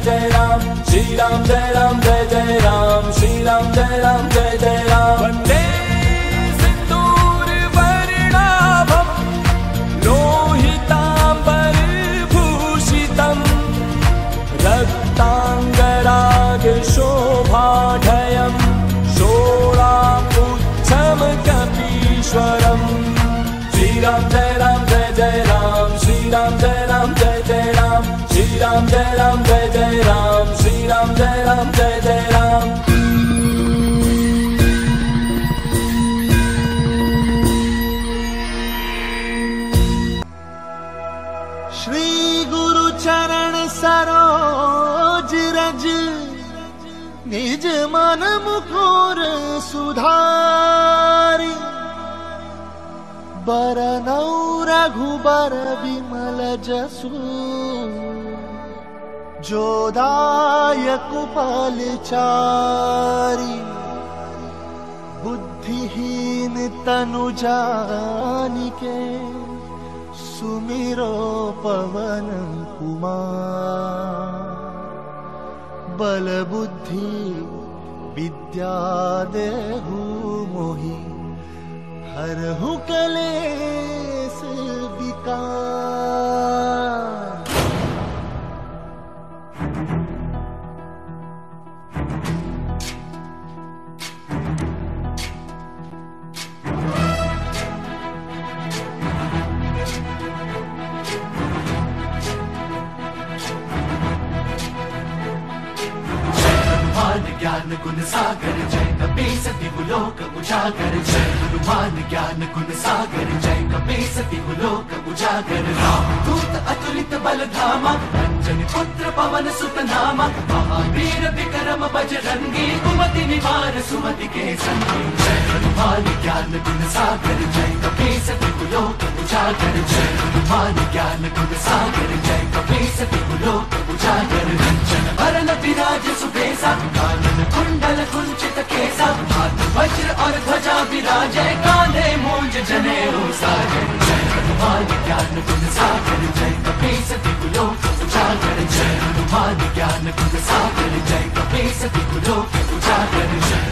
जय राम, श्री राम जय राम जय जय राम, श्री राम जय राम जय जय राम। वंदे सिंदूर वर्णाभं लोहितांबर भूषितं रक्तांगराग शोभाढयं शोणापुच्छं कपीश्वरम्। श्री राम जय राम जय जय राम, श्री राम जय राम जय जय राम, श्री राम जय राम जय जय राम, श्री राम जय राम जय जय राम। श्री गुरु चरण सरोज रज निज मन मुकुर सुधारी, बरनौ रघुबर विमल जसु जोदायक फलचारी। बुद्धिहीन तनु जानिके सुमिरो पवन कुमार, बल बुद्धि विद्या देहु मोहि हरहु कलेश विकार। ज्ञान गुण सागर जय कपीस तिहुलोक उजागर, जय हनुमान ज्ञान गुण सागर जय कपीस तिहुलोक उजागर। राम दूत अतुलित बल धामा, अंजनी पुत्र पवन सुत नामा, महावीर विक्रम बजरंगी, कुमति निवार सुमति के संगी। जय हनुमान ज्ञान गुण सागर जय कपीस तिहुलोक उजागर, जय हनुमान ज्ञान गुण सागर जय कपीस तिहुलोक उजागर। कंचन वरन विराज सुबेसा, कानन कुंडल कुंचित केसा, हाथ वज्र और ध्वजा विराजय, कांधे मूंज जनेऊ साजय। जय हनुमान ज्ञान गुण सागर जय कपीस तिहुलोक उजागर, जय हनुमान ज्ञान गुण सागर जय कपीस तिहुलोक उजागर।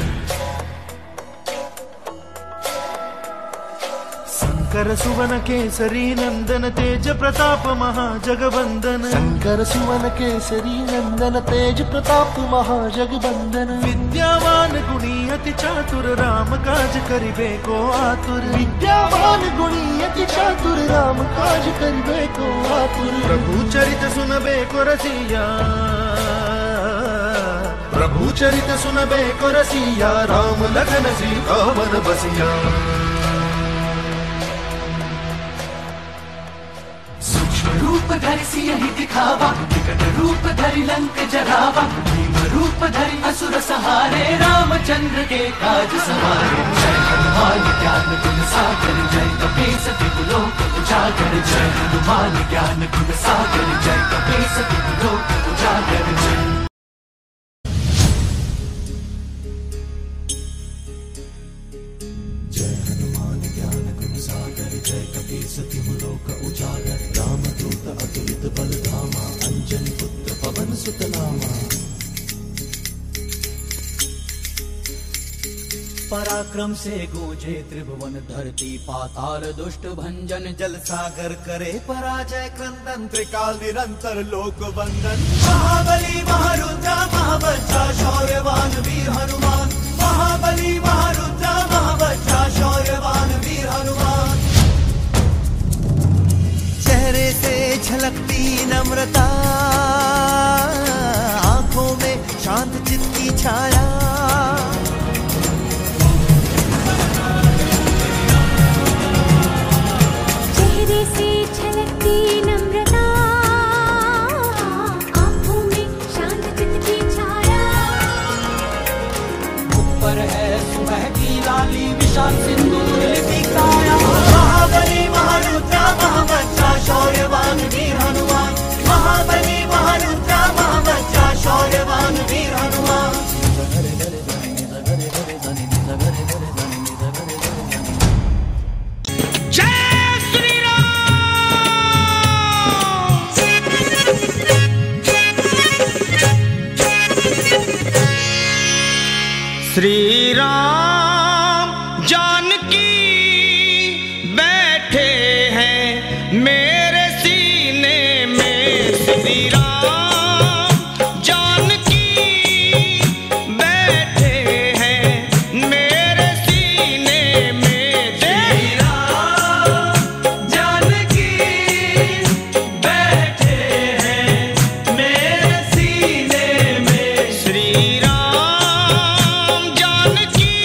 शंकर सुवन केसरी नंदन तेज प्रताप महाजगवंदन, शंकर सुवन केसरी नंदन तेज प्रताप महाजगवंदन। विद्यावान गुणी अति चातुर राम काज करिबे को आतुर, विद्यावान गुणी अति चातुर राम काज करिबे को आतुर। प्रभु चरित सुनबे को रसिया, प्रभु चरित सुनबे को रसिया, राम लखन सीता वन बसिया। रूप धरि सियहि दिखावा, विकट रूप धरि लंक जरावा, भीम रूप धरि असुर सहारे, रामचंद्र के काज सवारे। जय हनुमान ज्ञान गुण सागर जय कपीस तिहुलोक उजागर, जय हनुमान ज्ञान गुण सागर जय कपीस तिहुलोक उजागर। जय हनुमान ज्ञान गुण सागर जय कपीस तिहुलोक उजागर, रामदूत अतुलित बल धामा, अंजनी पुत्र पवन सुत नामा। पराक्रम से गूंजे त्रिभुवन धरती पाताल, दुष्ट भंजन जल सागर करे पराजय क्रंदन, त्रिकाल निरंतर लोक वंदन। महाबली महारुद्र महाबज्जा शौर्यवान वीर हनुमान, महाबली महारुद्र महाबज्जा शौर्यवान वीर हनुमान। चेहरे से झलकती नम्रता, आंखों में शांत चित्त की छाया, चेहरे से झलकती नम्रता, आंखों में शांत चित्त की छाया। ऊपर है सुबह की लाली विशाल सिंदूर दिखाया, महाबली महारुद्र महाबज्जा शौर्यवान वीर हनुमान, महाबली श्री राम जानकी बैठे हैं मेरे सीने में। श्री राम जानकी बैठे हैं मेरे सीने में। श्री राम जानकी बैठे हैं मेरे सीने में। श्री राम जानकी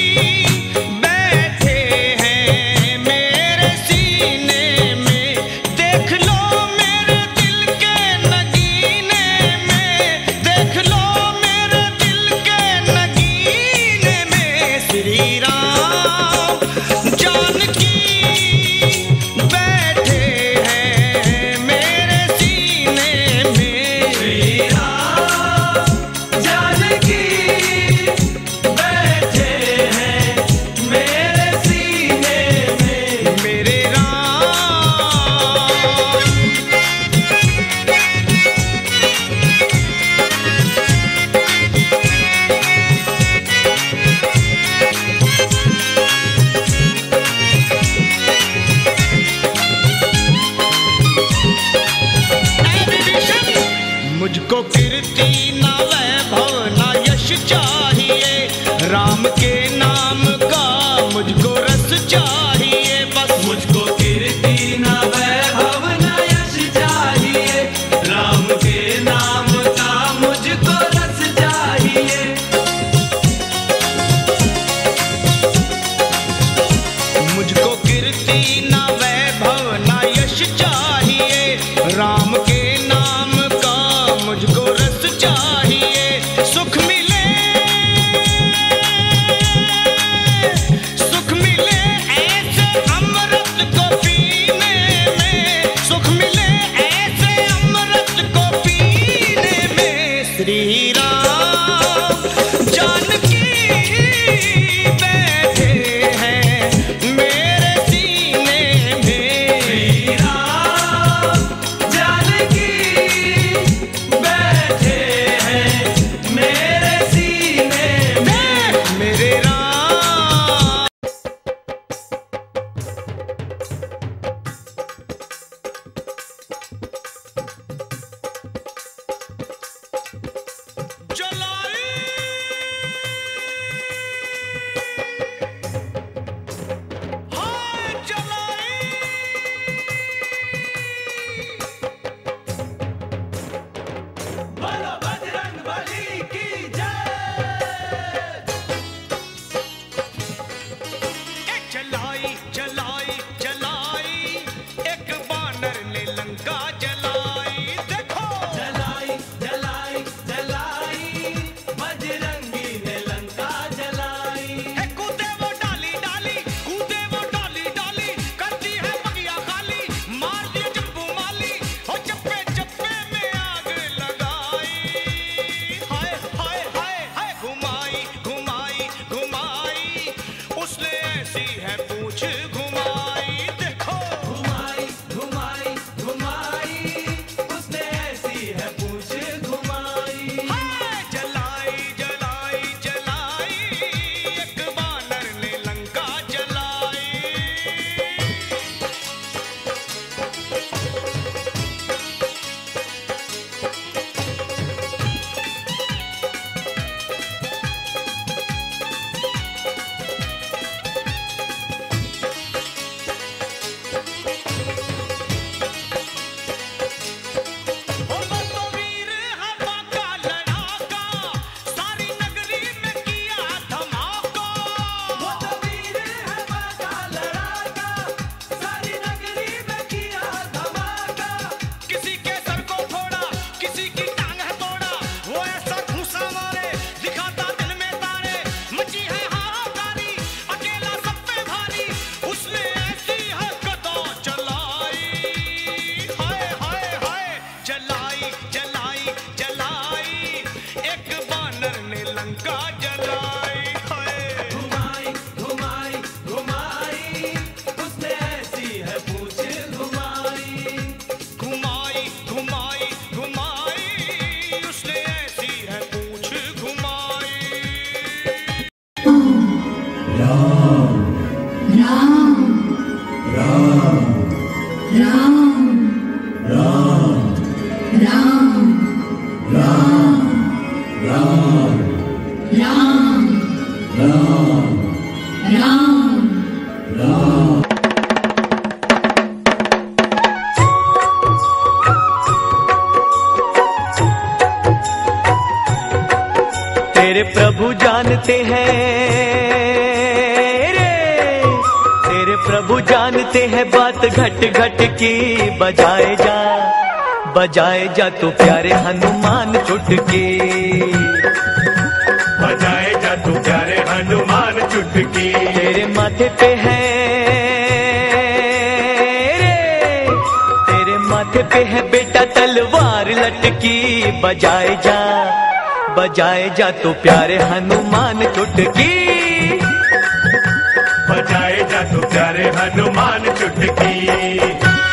बैठे हैं मेरे सीने में। देख लो मेरे दिल के नगीने में, देख लो मेरे दिल के नगीने में। श्री राम जानकी बैठे हैं मेरे सीने में। श्री राम जानकी बैठे हैं मेरे सीने में। मेरे राम मुझको कीर्ति ना वैभव ना यश चाहिए, राम के नाम का मुझको रस चाहिए। बस मुझको कीर्ति ना वैभव ना यश चाहिए, राम के नाम का मुझको रस चाहिए। मुझको कीर्ति ना वैभव ना यश चाहिए, राम के नाम का मुझको रस चाहिए। सुख मिले ऐसे अमृत को पीने में, सुख मिले ऐसे अमृत को पीने में। श्री राम जानकी बैठे हैं मेरे सीने में। श्री राम जानकी बैठे हैं मेरे सीने में। मेरे राम राम राम राम राम। तेरे प्रभु जानते हैं रे, तेरे प्रभु जानते हैं बात घट घट की। बजाए जा तू प्यारे हनुमान चुटकी, बजाए जा तू प्यारे हनुमान चुटकी। तेरे माथे पे है रे, तेरे माथे पे है बेटा तलवार लटकी। बजाए जा तू प्यारे हनुमान चुटकी, बजाए जा तू प्यारे हनुमान चुटकी।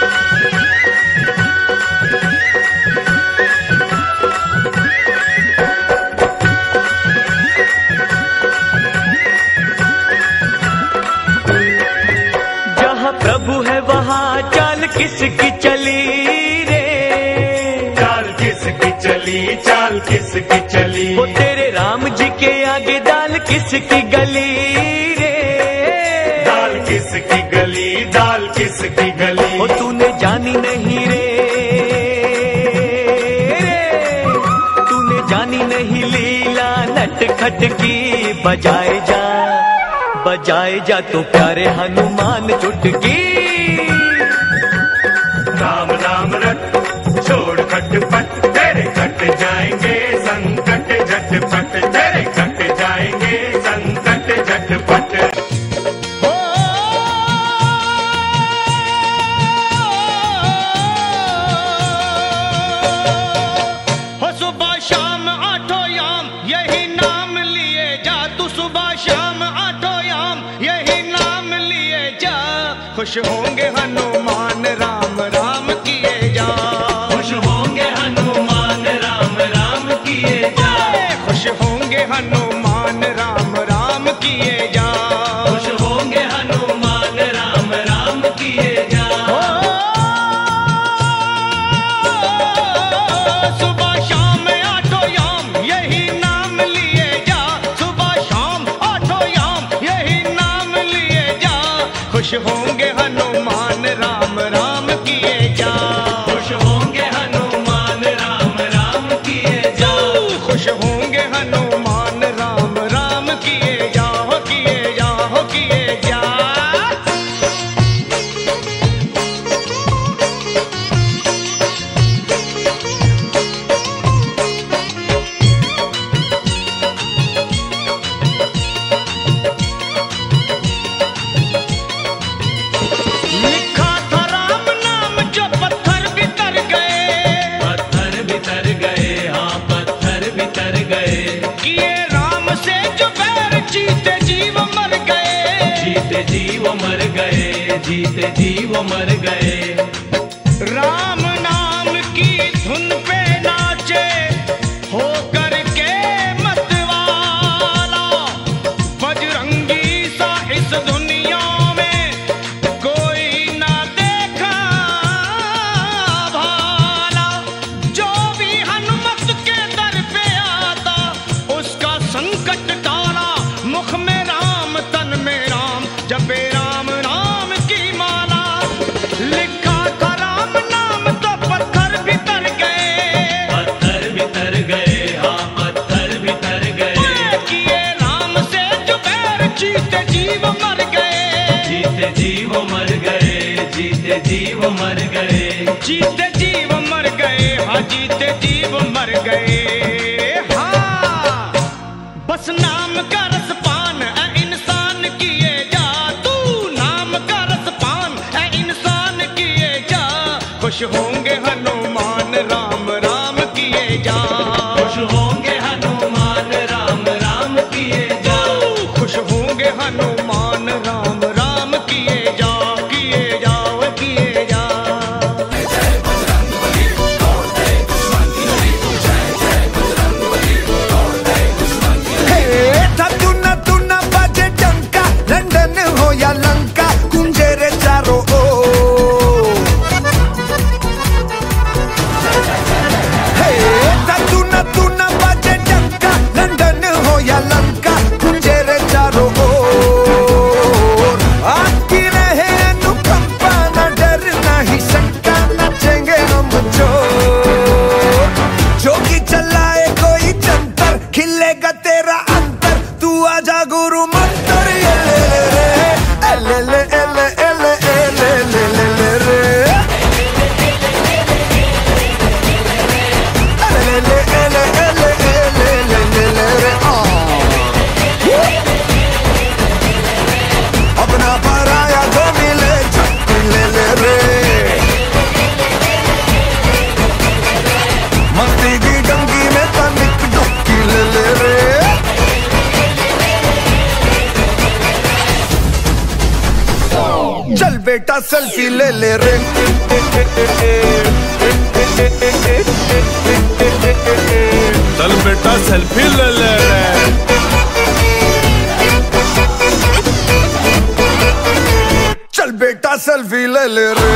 जहाँ प्रभु है वहाँ चाल किसकी चली रे, चाल किसकी चली, चाल किसकी चली। वो तेरे राम जी के आगे दाल किसकी गली रे, दाल किसकी गली, दाल किसकी गली। वो तूने जानी नहीं रे, तूने जानी नहीं लीला नटखट की। बजाए जा तू प्यारे हनुमान चुटकी। राम राम रट छोड़ खटपट, तेरे कट जाएंगे संकट झटपट, तेरे कट जाएंगे संकट झटपट। हो सुबह शाम आठों याम यही नाम लिए जा, तू सुबह शाम आठों याम यही नाम लिए जा। खुश होंगे हनुमान राम राम किए जा, खुश होंगे हनुमान राम राम किए जा, खुश होंगे हनुमान राम राम किए जा, खुश होंगे हनुमान राम राम किए जा। सुबह शाम आठों याम यही नाम लिए जा, सुबह शाम आठों याम यही नाम लिए जा। खुश होंगे हनुमान राम राम किए जा, खुश होंगे हनुमान राम राम किए जा, खुश होंगे हनुमान राम राम किए जा, किए जा, किए जा। लिखा था राम नाम जो पत्थर बितर गए, पत्थर बितर गए, हाँ पत्थर बितर गए। किए राम से जो बैर जीते जीव मर गए, जीते जीव मर गए, जीते जीव मर गए। राम नाम की धुन पे नाचे हो करके मतवाला। बजरंगी सा इस दुनिया में कोई ना देखा भाला। जो भी हनुमत के दर पे आता उसका संकट टाला। मुख में राम तन में राम जपे राम राम की माला। लिखा था राम नाम तो पत्थर बितर गए, पत्थर बितर गए, हाँ पत्थर बितर गए। किए राम से जो बैर जीते जीव मर गए, जीते जीव मर गए, जीते जीव मर गए। जीते जीव मर गए, हाँ जीते जीव मर गए। हाँ बस नाम का रसपान ऐ इंसान किए जा, तू नाम का रसपान ऐ इंसान किए जा। खुश होंगे हनुमान राम राम किए जा, खुश होंगे हनुमान राम राम किए जा, खुश होंगे हनुमान राम राम किए जा, किए जा, किए जा। मिलेगा तेरा अंतर, तू आजा गुरु मंत्र ये ले ले रे, ले ले ले ले ले ले ले रे, ले ले ले ले ले रे। अपना पराया जो मिले झटके ले ले रे, मस्ती की डंगी में तनिक डुबकी ले ले रे। चल बेटा सेल्फी ले ले रे, चल बेटा सेल्फी ले ले रे, चल बेटा सेल्फी ले ले रे।